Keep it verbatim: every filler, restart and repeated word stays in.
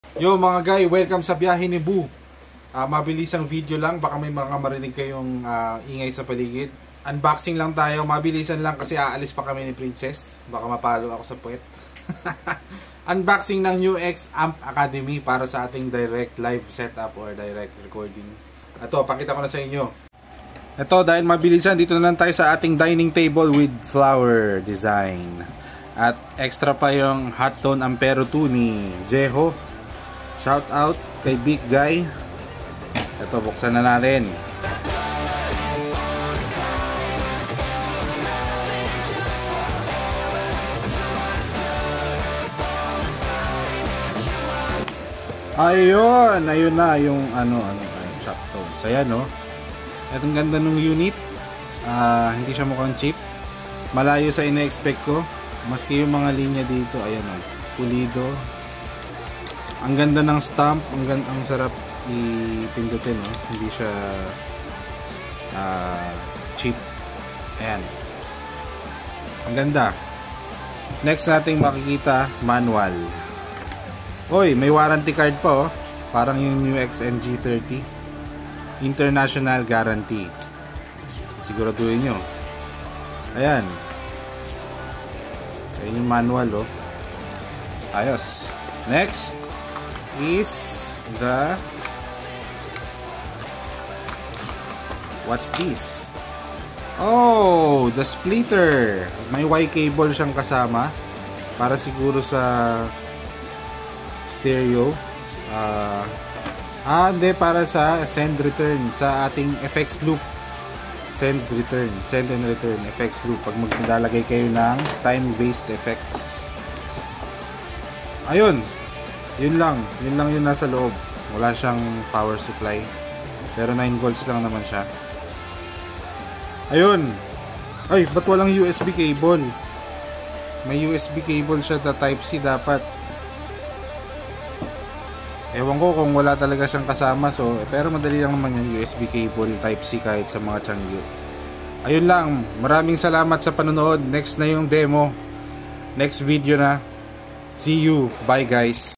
Yo mga guy, welcome sa biyahe ni Boo. uh, Mabilisang video lang, baka may mga marinig kayong uh, ingay sa paligid. Unboxing lang tayo, mabilisan lang kasi aalis pa kami ni Princess. Baka mapalo ako sa puwet. Unboxing ng New X Amp Academy para sa ating direct live setup or direct recording. Ito, pakita ko na sa inyo. Ito, dahil mabilisan, dito na lang tayo sa ating dining table with flower design. At extra pa yung hot tone Ampero two ni Jeho. Shout out kay Big Guy. Ito, buksan na natin. Ayun, ayun na yung ano, ano, ayun, shop tone. So yan, no. Itong ganda ng unit. Uh, hindi siya mukhang cheap. Malayo sa ina-expect ko. Maski yung mga linya dito, ayan, no. Pulido. Ang ganda ng stamp, ang, ganda, ang sarap ipindutin, no? Hindi siya uh, cheap. Ayan. Ang ganda. Next nating makikita, manual. Oy, may warranty card pa, oh. Parang yung New X N G thirty. International guarantee. Siguraduhin nyo. Ayan. Ayan yung manual, oh. Ayos. Next is the what's this? Oh, the splitter. May Y cable siyang kasama para siguro sa stereo. Ah, uh, ah, hindi, para sa send return sa ating effects loop. Send return, send and return effects loop pag maglalagay kayo ng time-based effects. Ayun. Yun lang, yun lang yung nasa loob. Wala siyang power supply. Pero nine volts lang naman siya. Ayun. Ay, ba't walang U S B cable? May U S B cable siya na type C dapat. Ewan ko kung wala talaga siyang kasama. So, pero madali lang naman yung U S B cable type C kahit sa mga Changyu. Ayun lang. Maraming salamat sa panonood. Next na yung demo. Next video na. See you. Bye guys.